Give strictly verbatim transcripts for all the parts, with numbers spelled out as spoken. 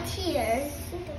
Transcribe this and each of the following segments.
here.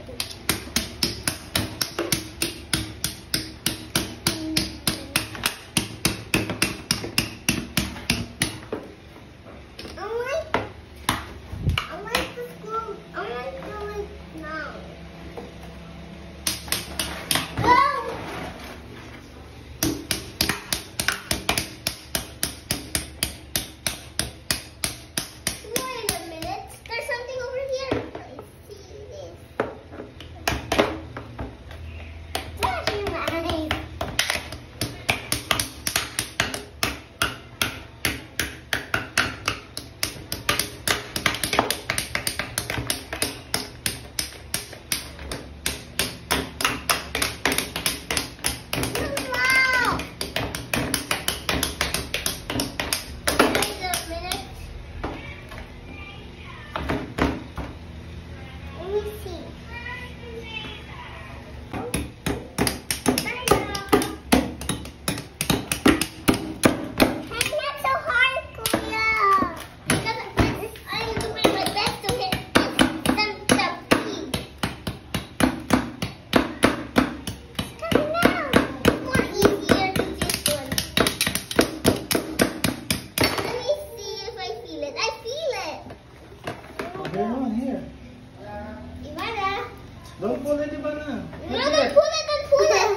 Here. Ivana. Don't pull it, Ivana. No, don't pull it, don't pull it.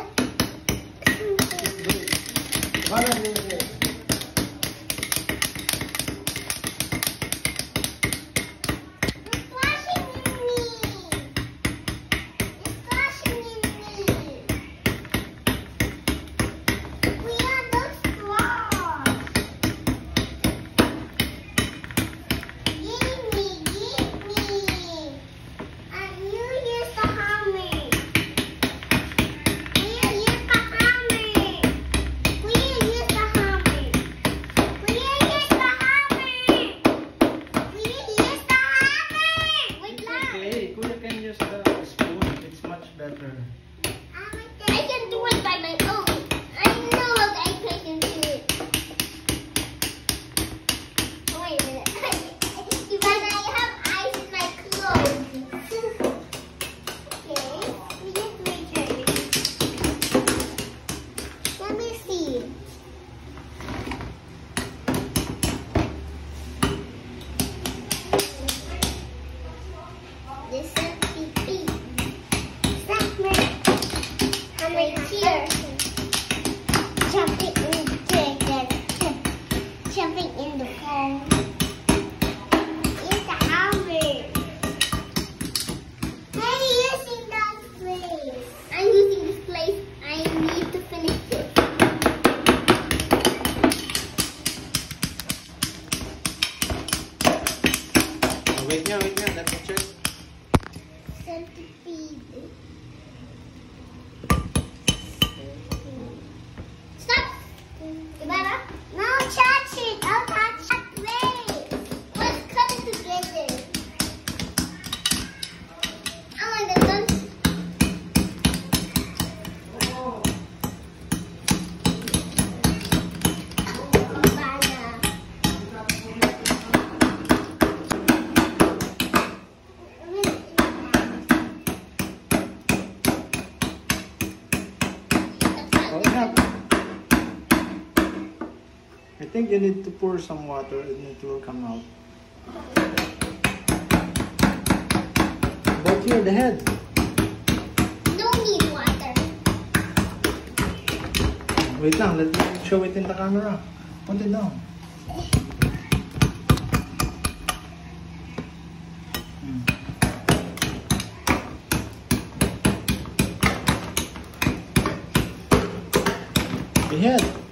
Ivana, here, here. It's splashing in me. It's splashing in me. We are the straws. Give me, give me. And you use the hammer. Clear, use the hammer. Clear, use the hammer. Clear, use the hammer. Clear, use the hammer. Wait lang. Okay, Kuya can use the spoon. It's much better. I can do it by my own. I know I can do it. Wait a minute. Ivana, I have eyes in my clothes. Okay, we get my turn. Let me see. This centipede. I'm right here. Jumping in the jumping in the phone. Use the hammer. I'm using that place. I'm using this place. I need to finish this. Oh, wait now, wait now. Let me check. Centipede. Stop! Ivana? No, touch it! I'll touch that place! Let's cut it together. Oh my god, don't... Ivana. Oh, enough. I think you need to pour some water and it will come out. Right here, the head. Don't need water. Wait lang, let me show it in the camera. Put it down. Hmm. The head.